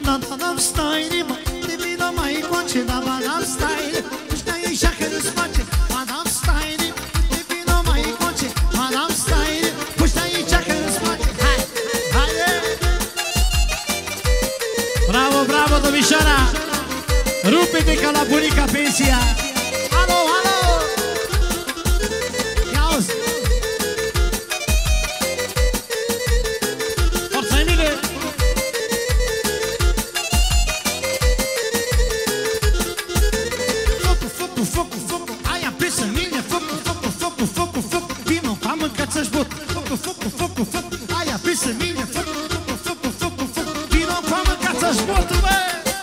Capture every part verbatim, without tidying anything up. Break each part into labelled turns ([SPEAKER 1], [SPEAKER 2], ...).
[SPEAKER 1] Da, da, da, stai, rima, de vină mai încoace. Da, da, da, stai, ăștia e așa că nu-ți face. Da, da, stai, rima, de vină mai încoace. Da, da, stai, ăștia e așa că nu-ți face. Hai, haide! Bravo, bravo, domnișoara! Rupe-te ca la bunica pensia! Alo, alo! Ia-uzi! Forța, Emile! Focul, focul, focul, focul, ai apris în mine. Focul, focul, focul, focul, focul, vino, am mâncat să-și bot. Focul, focul, focul, focul, ai apris în mine. Focul, focul, focul, focul, focul, vino, am mâncat să-și bot, bă!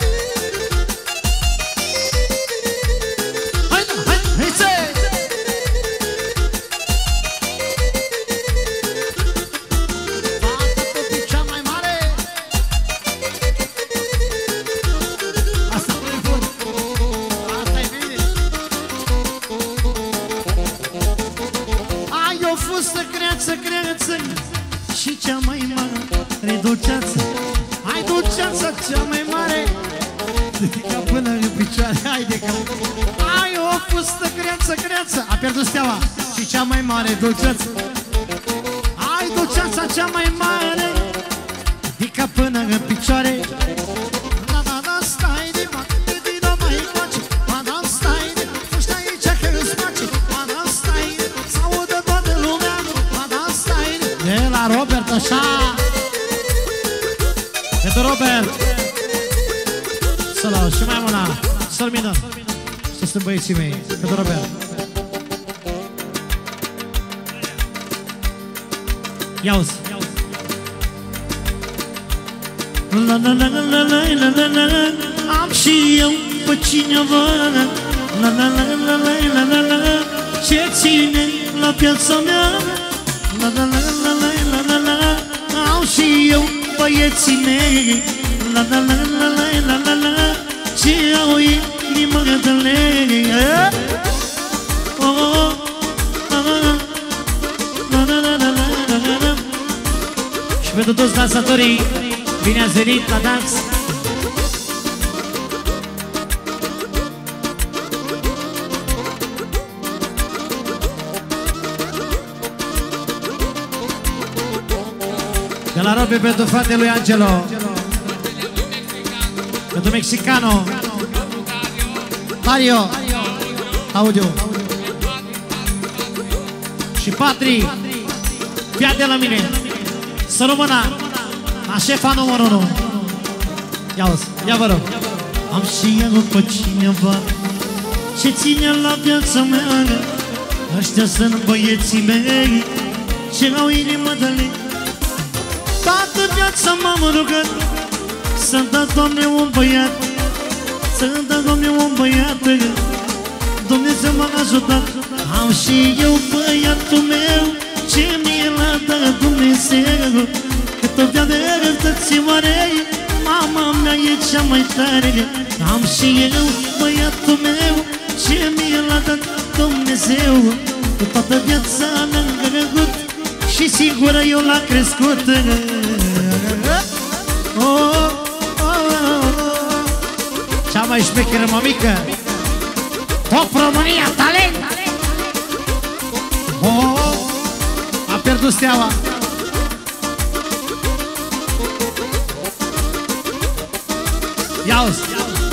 [SPEAKER 1] Și cea mai mare dulceață. Ai dulceața cea mai mare, ca până în picioare. Haide că ai o fustă creață, creață. A pierdut steaua. Și cea mai mare dulceață. Ai dulceața cea mai mare, ca până în picioare. Da, da, da, stai de mă, de vină mai încoace. Da, da, stai de, ăștia e cea că îți place. Da, da, stai de, s-audă toată lumea. Da, da, stai de. De la Robert, așa. Pentru Robert. Să lau și mai mâna. Să-l mină. Să sunt băieții mei. Pentru Robert. Ia-uzi. La la la la la la la la la. Am și eu pe cineva. La la la la la la la la la. Ce ține la viața mea. La la la la la la la la. Am și eu băieții mei. La la la la la la la la. Ce au inima de lei. Oh oh oh. La la la la la la la. Și pentru toți dansatorii, bine ați venit la dans! De la Robe pentru fratele lui Angelo, pentru Mexicano, Mario, Audio și Patri, fia de la mine, să rămână la șefa numărul unu. Ia-uzi, ia vă rog. Am și eu pe cineva ce ține la viața mea. Ăștia sunt băieții mei ce au inimă de lei. Toată viața m-am rugat să-mi dă, Doamne, un băiat, să-mi dă, Doamne, un băiat. Dumnezeu m-a ajutat. Am și eu băiatul meu ce mi l-a dat Dumnezeu. Cât o dea de răstățioare, mama mea e cea mai tare. Am și eu băiatul meu ce mi l-a dat Dumnezeu. Cu toată viața l-am găgut și sigură eu l-a crescut. Oh, oh, oh, oh. Cea mai șmecheră mămică, Top România, talent! Oh, a pierdut steaua. Ia-uzi!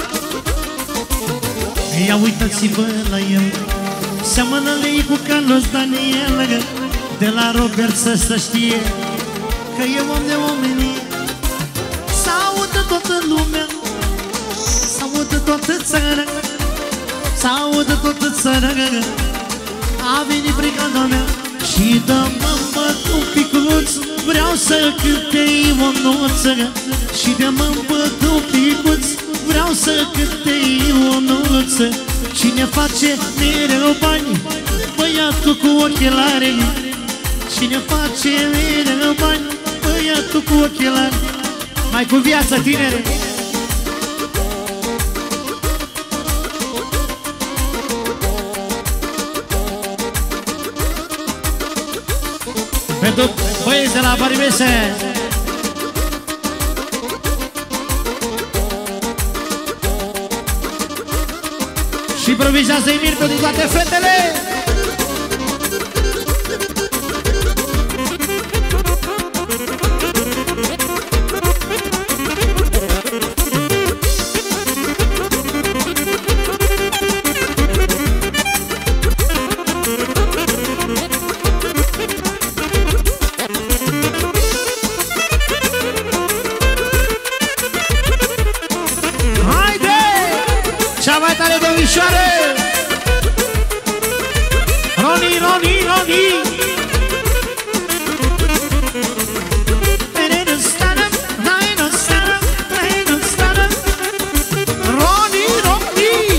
[SPEAKER 1] Ia uitați-vă la el, seamănă lei cu Carlos Daniel. De la Robert să se știe că e om de omenie. S-audă toată lumea, s-audă toată țara, s-audă toată țara. A venit brigada mea și dă-mă un picuț, vreau să cânte Ionuță. Și de-mă un picuț, vreau să cânte Ionuță. Cine face mereu bani? Băiatul cu ochelari. Cine face mereu bani? Băiatul cu ochelari. Mai cu viață, tinere! Pentru băieți de la Barimese. Și improvizează Emil pentru toate fetele. Roni, Roni, Roni. Roni, Roni.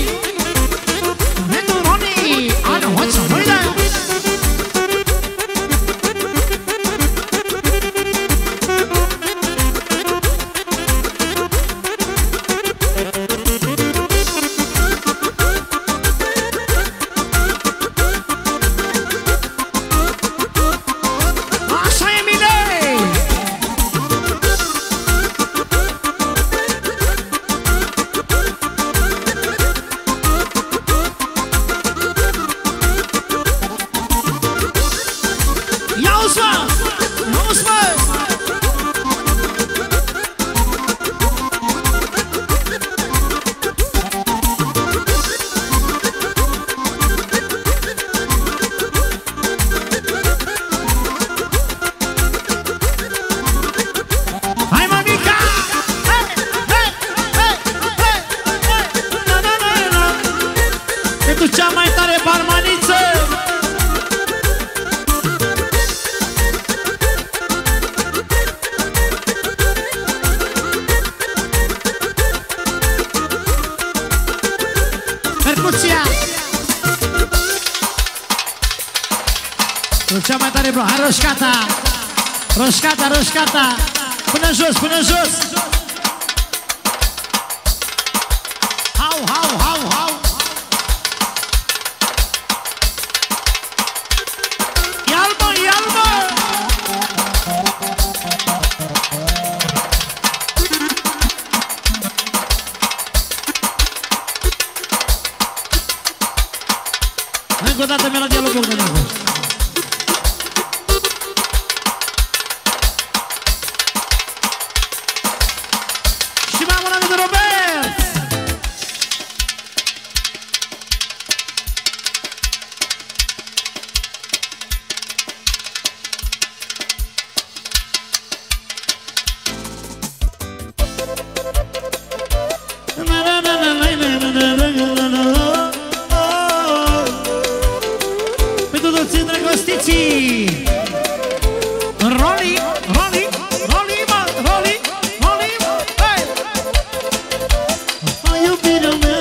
[SPEAKER 1] Roni, Ana, what's up? Cea mai tare barmaniță. Percuția. Cea mai tare bro. Hai roșcata. Roșcata, roșcata. Până jos, până jos. Hau, hau, hau, hau. Încă o dată melodia lui Bogdanavu. Și mai am un amic de Robert. Roli, Roli, Roli, Roli, Roli, hey! Ai iubirea mea,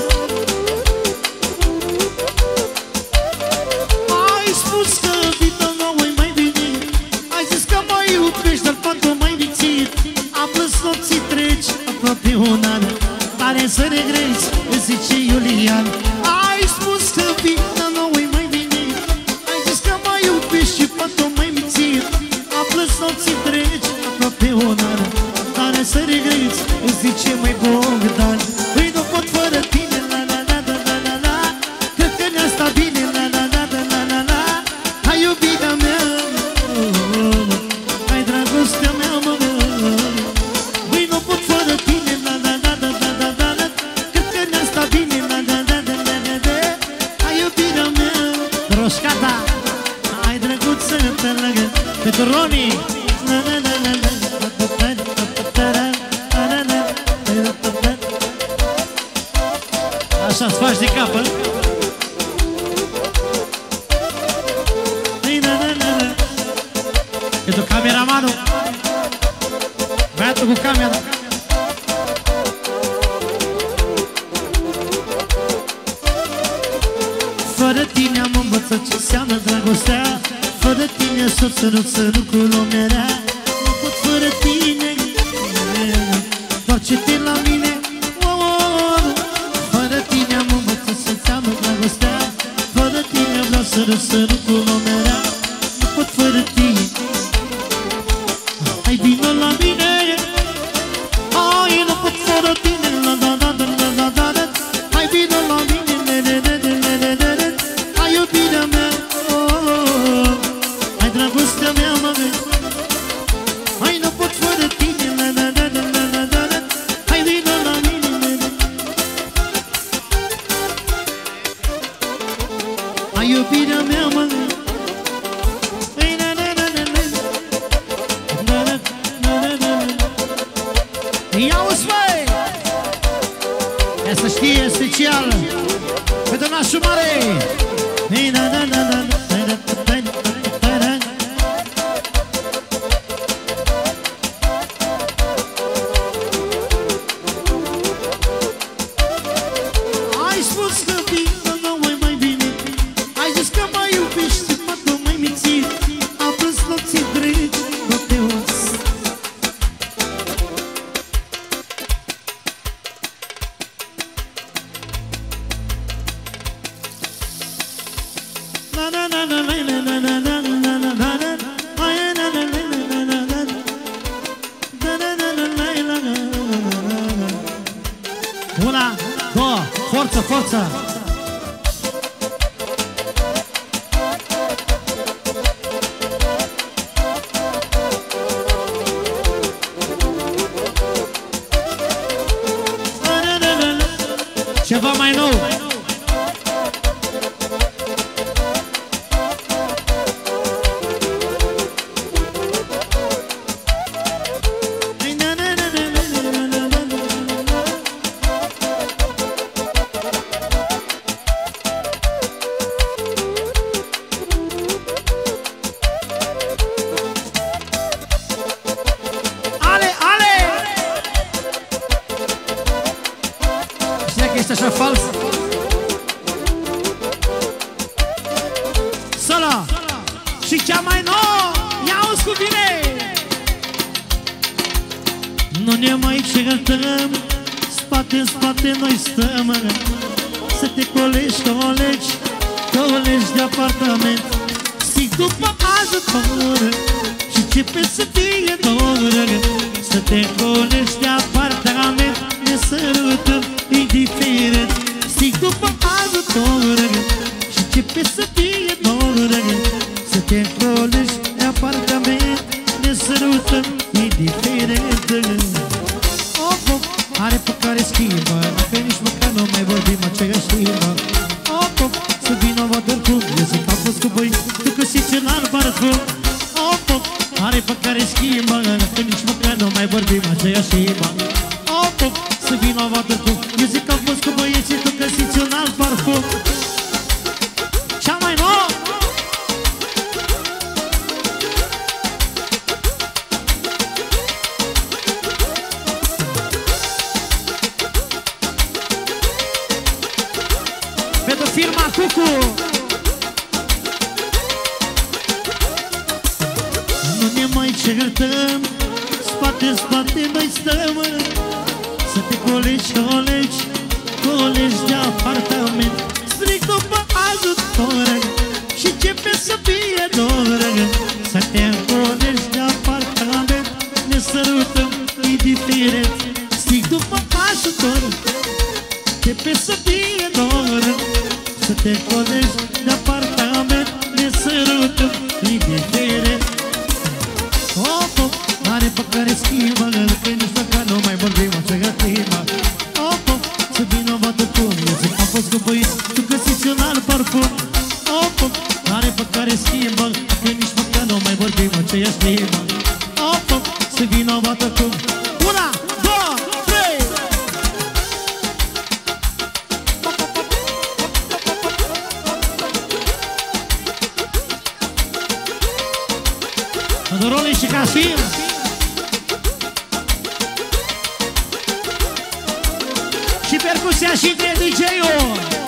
[SPEAKER 1] ai spus că vita nouă-i mai bine, ai zis că mă iubești, dar poate mai lipsit. Am plâns nopții treci, aproape un an, tare să regreți, îți zice Iulian. Ai spus că vita nouă-i mai bine, ai zis că mă iubești și poate mai lipsit. Am plâns nopții treci, aproape un an, tare să regreți, îți zice mai Bogdan. Îi nu pot fără tine, la la la la la la la. Cred că ne-a stat bine, la la la la la la la. Hai iubirea mea, hai dragostea mea, mă. Îi nu pot fără tine, la la la la la la la la. Cred că ne-a stat bine, la la la la la la la. Hai iubirea mea, roșcata, hai drăguță te lăgă. Pentru Roni. Așa-ți faci de capă. Pentru cameramanul, băiatul cu camera. Fără tine am învățat ce înseamnă dragostea. Fără tine s-o țărut țărut cu lumea rea. Nu pot fără tine, întoarce-te la mine. Fără tine am învățat ce înseamnă dragostea. Fără tine vreau să răsărut cu lumea rea. Nu pot fără tine. Hai vină la mine. Hai, nu pot fără tine. La da da da da da da. Hai vină la mine. Ia-uzi, băi! Ia să știe special pentru nașul mare. Ai spus că vină nu mai bine, ai zis că mă iubești, mă tu mai mințit. Am plâns nopții dregi, nu te os. Una, două, forță, forță! Ceva mai nou! Ești așa fals? Solo! Și cea mai nouă! Ia-uzi cu bine! Nu ne mai certăm, spate în spate noi stăm. Să te colegi, colegi, colegi de apartament. Stic după ajutor și începe să fie dor. Să te colegi de apartament, ne sărutăm indiferent. Stic după ajutor și începe să fie dor. Să te colegi de apartament, ne sărutăm indiferent. Op, op, are pe care schimbă, dacă nici măcar nu mai vorbim aceeași limbă. Op, op, să vină o vadă cum, eu zic că am fost cu voi, tu găsiți în alt parfum. Op, op, are pe care schimbă, dacă nici măcar nu mai vorbim aceeași limbă. Op, op, să vină o vadă cum, eu zic că am fost cu băieții, tu găsiți un alt parfum. Cea mai nouă! Pentru firma Cucu! Nu ne mai certăm, spate în spate noi stăm. Să te colegi, colegi, colegi de apartament. Stric după ajutor și începe să fie dor. Să te colegi de apartament, ne sărutăm indiferent. Stric după ajutor, începe să fie dor. Să te colegi de apartament, ne sărutăm indiferent. Op, op, are pe care schimbă, că nici măcar nu mai vorbim aceeași limbă. Op, op, să vină o vadă cum, eu zic că am fost cu băieți, tu găsiți un alt parfum. Op, op, are pe care schimbă, că nici măcar nu mai vorbim aceeași limbă. Op, op, să vină o vadă cum. Una, două, trei! Dorole și Casim. Și percusia și D J-ul.